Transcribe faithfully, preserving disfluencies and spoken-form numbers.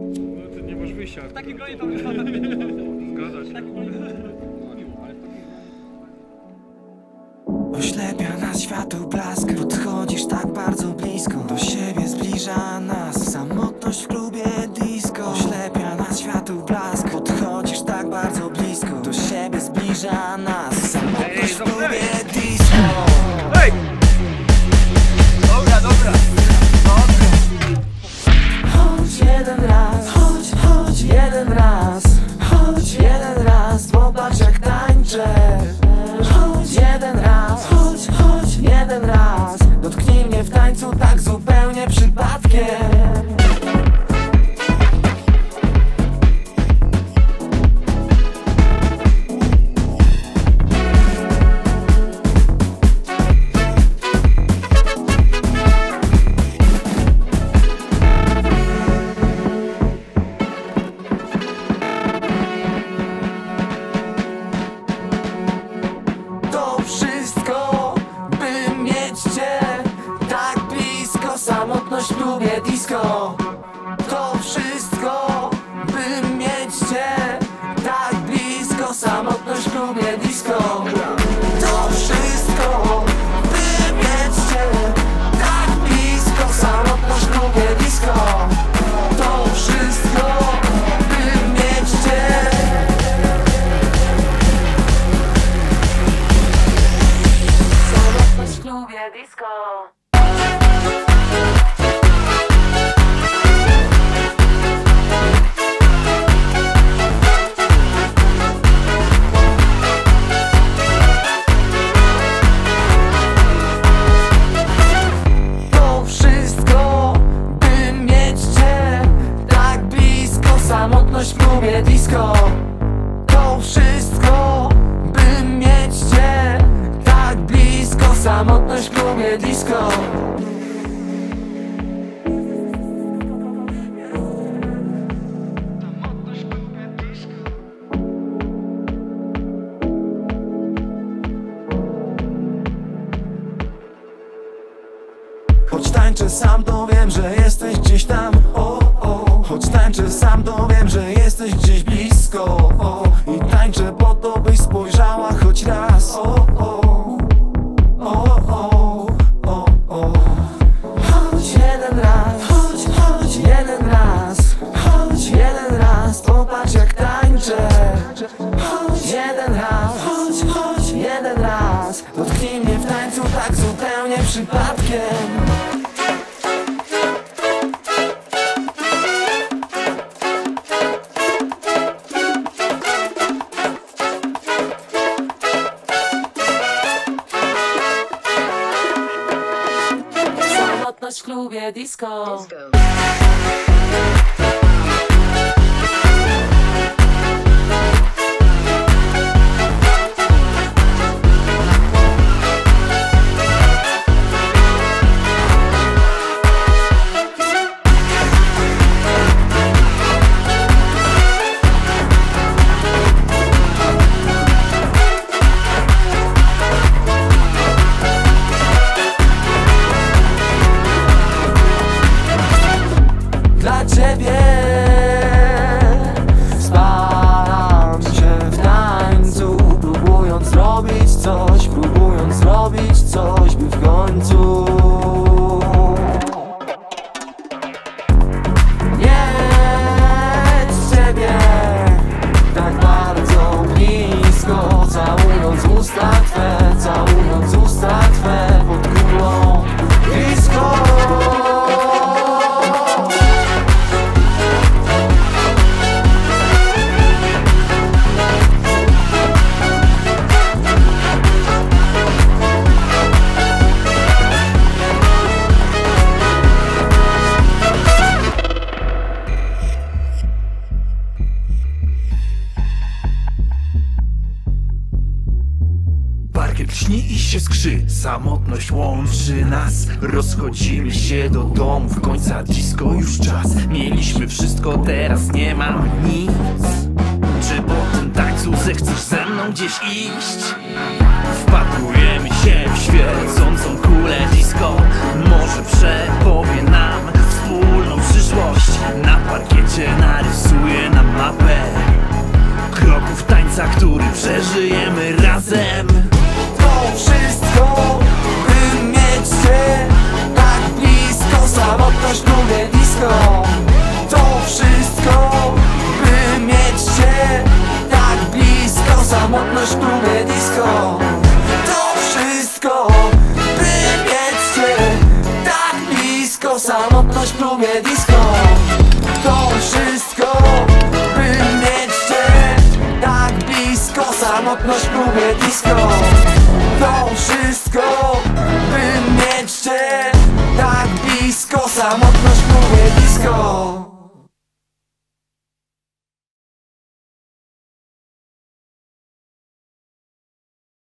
No ty nie masz wyjścia. W takim gronie tam wypada. Zgadza się. Oślepia nas światło blask. Podchodzisz tak bardzo blisko, do siebie zbliża nas samotność w klubie disco. Oślepia nas światło blask. Podchodzisz tak bardzo blisko, do siebie zbliża nas samotność w klubie disco. Hej! Dobra, dobra. Chodź jeden raz, chodź, chodź jeden raz, chodź jeden raz, popatrz jak tańczę. Chodź jeden raz, chodź, chodź jeden raz, dotknij mnie w tańcu tak zupełnie przypadkiem. Samotność w klubie disco. To wszystko, by mieć cię tak blisko. Samotność w klubie disco. To wszystko, by mieć cię tak blisko. Samotność w klubie disco. To wszystko, by mieć cię. Samotność w klubie disco. Samotność w klubie disco. To wszystko, by mieć cię tak blisko. Samotność w klubie disco. Choć tańczę sam, to wiem, że jesteś gdzieś tam. O, o. Choć tańczę sam, to wiem, że jesteś gdzieś blisko. O, i tańczę po to, byś spojrzała choć raz. O, o, o, o, o, o. Chodź jeden raz, chodź, chodź jeden raz, chodź jeden raz, popatrz jak tańczę. Chodź jeden raz, chodź, chodź jeden raz, dotknij mnie w tańcu tak zupełnie przypadkiem. Samotność w klubie disco. disco. Dla ciebie spalam się w tańcu, próbując zrobić coś, próbując zrobić coś, by w końcu mieć ciebie tak bardzo blisko. Całując usta twe, całując usta twe pod kulą disco. Parkiet lśni i się skrzy, samotność łączy nas. Rozchodzimy się do domów, końca disco już czas. Mieliśmy wszystko, teraz nie mam nic. Czy po tym tańcu zechcesz ze mną gdzieś iść? Wpatrujemy się w świecącą kulę disco. Może przepowie nam wspólną przyszłość. przyszłość na parkiecie narysuję na mapę kroków tańca, który przeżyjemy razem. To wszystko, by mieć cię tak blisko, samotność w klubie disco. To wszystko, by mieć cię tak blisko, samotność w klubie disco. To wszystko, by mieć cię tak blisko, samotność w klubie disco. To wszystko, by mieć cię tak blisko, samotność w klubie disco. To wszystko,